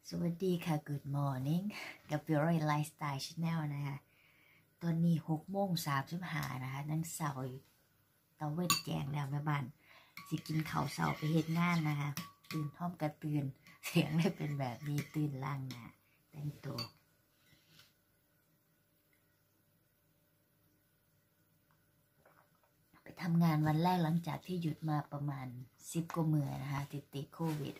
สวัสดีค่ะ Good morning กับ Pure Lifestyle Channel นะคะตอนนี้6:35นะคะนั่งเสาอยู่ตะเวนแจงแล้วแม่บ้านสิกินข้าวเสาไปเฮ็ดงานนะคะตื่นพร้อมกับตื่นเสียงได้เป็นแบบนี้ตื่นล่างหน้าแต่งตัวไปทำงานวันแรกหลังจากที่หยุดมาประมาณ10 กว่ามื้อนะคะติดโควิด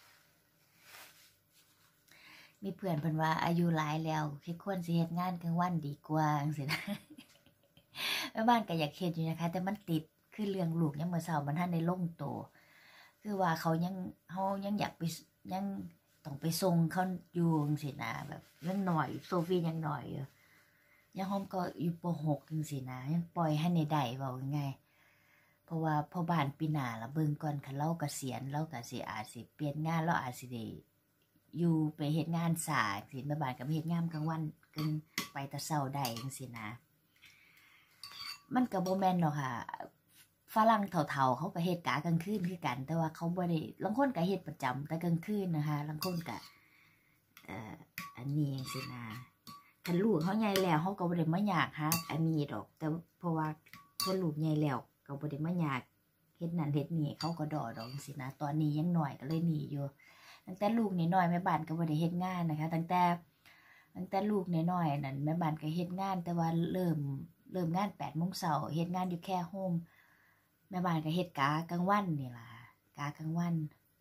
มีเพื่อนเพิ่นว่าอายุหลายแล้วคิดควรสิเฮ็ดงานกลางวันดีกว่าจังซี่นะแม่บ้านก็อยากเฮ็ดอยู่นะคะแต่มันติดคือเรื่องลูกยังมื้อเช้ามันทันได้ลงโตคือว่าเฮายังอยากไปยังต้องไปส่งเขาอยู่จังซี่นะแบบยังหน่อยโซฟียังหน่อยอยู่ยังหอมก็อยู่ป.6 จังซี่นะยังปล่อยให้ในได้เว้าง่ายเพราะว่าพ่อบ้านปีหน้าละเบิ่งก่อนคันเราเกษียณเราก็สิอาจสิเปลี่ยนงานเราอาจสิได้อยู่ไปเฮ็ดงานสายสิแม่บ้านก็ไปเฮ็ดงานกลางวันกึ่งไปแต่เช้าได้จังซี่นะมันก็บ่แม่นเนาะค่ะฝรั่งเฒ่าๆเขาก็เฮ็ดกะกลางคืนคือกันแต่ว่าเขาบ่ได้บางคนก็เฮ็ดประจำแต่กลางคืนนะคะบางคนก็อันนี้จังซี่นะคันลูกเขาใหญ่แล้วเขาก็บ่ได้มาอยากหาอันนี้ดอกแต่เพราะว่าคนลูกใหญ่แล้วก็บ่ได้มาอยากเฮ็ดนั่นเฮ็ดนี่เขาก็ดอกจังซี่นะตอนนี้ยังน้อยก็เลยหนีอยู่ตั้งแต่ลูกน้อยๆแม่บ้านก็บ่ได้เฮ็ดงานนะคะตั้งแต่ลูกน้อยๆนั่นแม่บ้านก็เฮ็ดงานแต่ว่าเริ่มงาน8 โมงเช้าเฮ็ดงานอยู่แค่โฮมแม่บ้านก็เฮ็ดกะกลางวันนี่ล่ะกะกลางวัน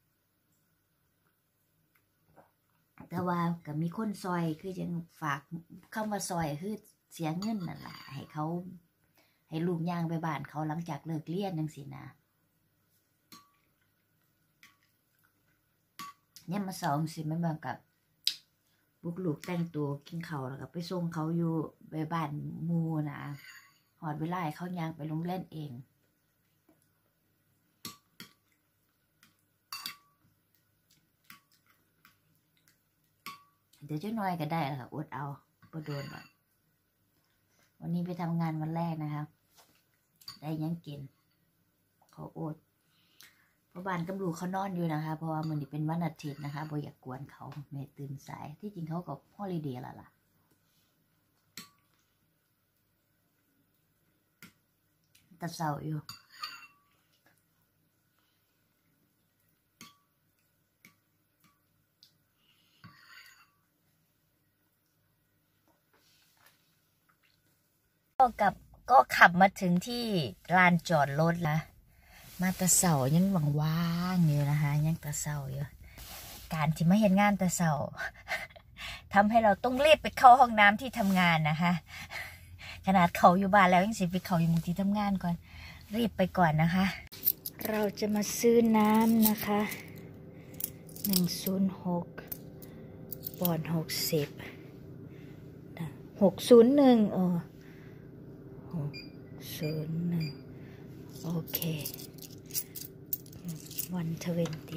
แต่ว่าก็มีคนซอยคือจังฝากคำว่าซอยคือเสียเงินนั่นล่ะให้เขาให้ลูกย่างไปบ้านเขาหลังจากเลิกเรียนจังซี่นะเนี่ยมา2สิแม่บ้านกับบุกลูกแต่งตัวกินข้าวแล้วก็ไปส่งเขาอยู่ไปบ้านหมู่นะฮอดเวลาให้เขาย่างไปโรงเรียนเองเดี๋ยวจะน้อยก็ได้แล้วค่ะอดเอาบ่โดนหรอกวันนี้ไปทำงานวันแรกนะคะได้ยังกินเขาอดเพราะบ้านกับลูกเขานอนอยู่นะคะเพราะว่ามื้อนี้เป็นวันอาทิตย์นะคะบ่อยากกวนเขาแม่ตื่นสายที่จริงเขาก็ฮอลิเดย์แล้วล่ะแต่เช้าอยู่ก็ขับมาถึงที่ลานจอดรถแล้วมาแต่เช้ายังว่างๆอยู่นะคะยังแต่เช้าอยู่การที่มาเฮ็ดงานแต่เช้าทำให้เราต้องรีบไปเข้าห้องน้ำที่ทำงานนะคะขนาดเขาอยู่บ้านแล้วยังสิไปเขาอยู่ที่ทำงานก่อนรีบไปก่อนนะคะเราจะมาซื้อน้ำนะคะ106ปอนด์60 601601โอเค120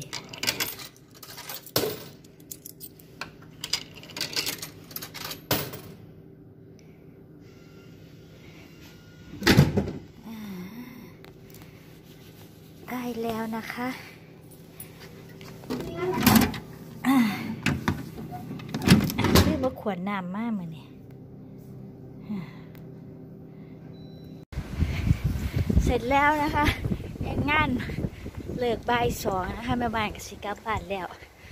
ได้แล้วนะคะคือมาขวดน้ำมากมาเนี่ยเสร็จแล้วนะคะงานเลิกบ่าย 2นะคะแม่บ้านกับสิกลับบ้านแล้ว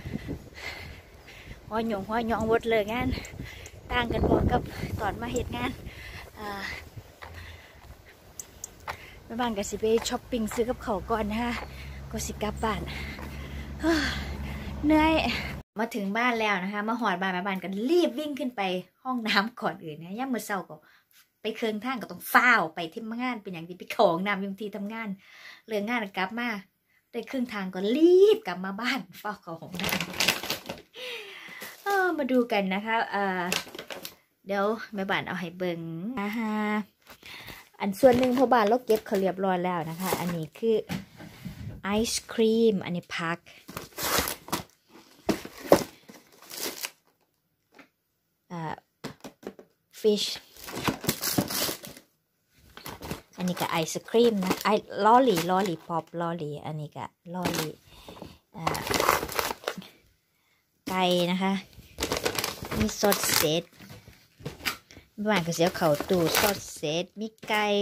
หัวหยองวดเลิกงานต่างกันหมดกับตอนมาเฮ็ดงานแม่บ้านกับสิไปช้อปปิ้งซื้อกับเขาก่อนนะคะก็สิกลับบ้านเหนื่อยมาถึงบ้านแล้วนะคะมาหอดบ้านแม่บ้านกันรีบวิ่งขึ้นไปห้องน้ำก่อนอื่นนะย่ามมื้อเช้าก็ไปเครื่องทางก็ต้องฟ้าวไปที่งานเป็นอย่างที่ไปของน้ำยุ่งที่ทำงานเรื่องงานกลับมาได้ครึ่งทางก็รีบกลับมาบ้านฟ้าวของน้ำมาดูกันนะคะเดี๋ยวแม่บ้านเอาให้เบิ่งอันส่วนหนึ่งพ่อบ้านเราเก็บเขาเรียบร้อยแล้วนะคะอันนี้คือไอศครีมอันนี้พักฟิชอันนี้ก็ไอศครีมนะลอลี่ป๊อปลอลี่อันนี้ก็ลอลี่ไก่นะคะมีซอสเซตบ้านก็เสียเข่าตู้ซอสเซตมีไก่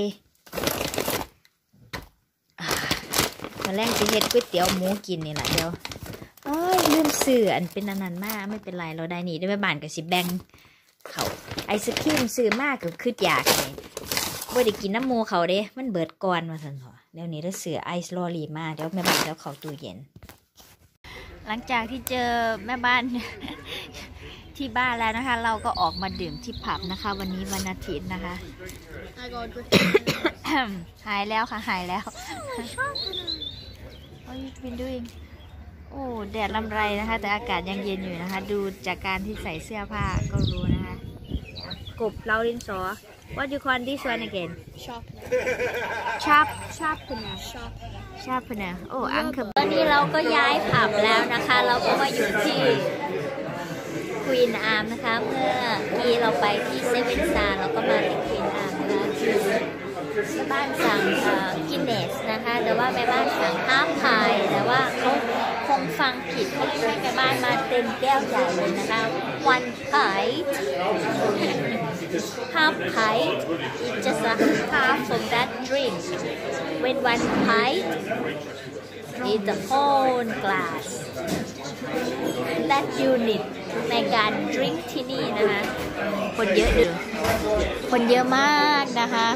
มาแรงสิเฮ็ดก๋วยเตี๋ยวหมูกินนี่แหละเดี๋ยวลืมซื้ออันเป็นอันนั้นมากไม่เป็นไรเราได้นี่ด้วยบ้านก็สิแบ่งเขาไอศครีมซื้อมากก็คืออยากเลยบ่ได้กินน้ำหมูเขาเด้มันเบิดก่อนมาสันเหรอเดี๋ยวนี้เราเสือไอซ์ลอรี่มาเดี๋ยวแม่บ้านแล้วเขาตู้เย็นหลังจากที่เจอแม่บ้าน ที่บ้านแล้วนะคะเราก็ออกมาดื่มที่ผับนะคะวันนี้วันอาทิตย์นะคะ หายแล้วค่ะหายแล้ว What you been doing โอ้แดดลำไรนะคะแต่อากาศยังเย็นอยู่นะคะดูจากการที่ใส่เสื้อผ้าก็รู้นะคะกบเราดินสอ What you call this one again sharpener โอ้อังคือตอนนี้เราก็ย้ายผับแล้วนะคะเราก็มาอยู่ที่ Queen Arm นะคะเมื่อกี้เราไปที่เซเว่นสตาร์เราก็มาที่ Queen Arm นะคะแม่บ้านสั่งกินเนสนะคะแต่ว่าแม่บ้านสั่งฮาล์ฟพายแต่ว่าเขาคงฟังผิดเขาไม่ให้แม่บ้านมาเต็มแก้วใหญ่เลยนะคะ one pint half pint is just a half of that drink when one pint is the whole glass that you need ในการดื่มที่นี่นะคะคนเยอะอยู่คนเยอะมากนะคะ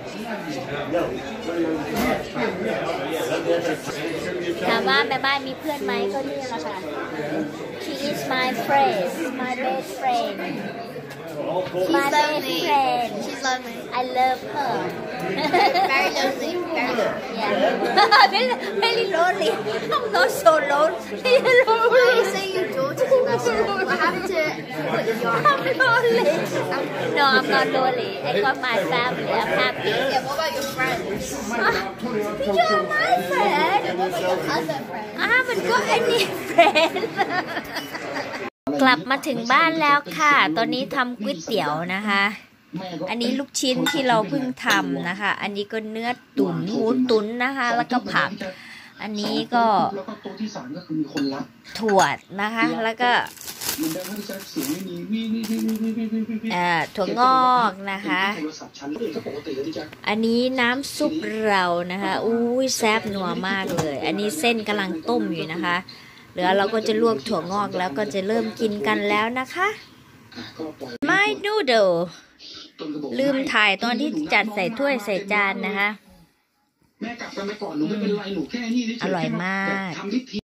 ถามว่าแม่บ้านมีเพื่อนไหมก็นี่แหละค่ะ She is my friend my best friend my best friend She's lovely. I love her Very lonely. Very lonely. yeah very lonely I'm not so lonely Why are you saying your daughter's emotional? What happened to put your I'm lonely no I'm not lonely I got my family I'm happy Yeah, what about your friends? You're my friend What about your other friends? I haven't got any friend กลับมาถึงบ้านแล้วค่ะตอนนี้ทำก๋วยเตี๋ยวนะคะอันนี้ลูกชิ้นที่เราเพิ่งทำนะคะอันนี้ก็เนื้อตุ๋นหมูตุ๋นนะคะแล้วก็ผักอันนี้ก็ถั่วนะคะแล้วก็ถั่วงอกนะคะอันนี้น้ำซุปเรานะคะอุ้ยแซ่บนัวมากเลยอันนี้เส้นกำลังต้มอยู่นะคะเหลือเราก็จะลวกถั่วงอกแล้วก็จะเริ่มกินกันแล้วนะคะ My noodle ลืมถ่ายตอนที่จัดใส่ถ้วยใส่จานนะคะอร่อยมาก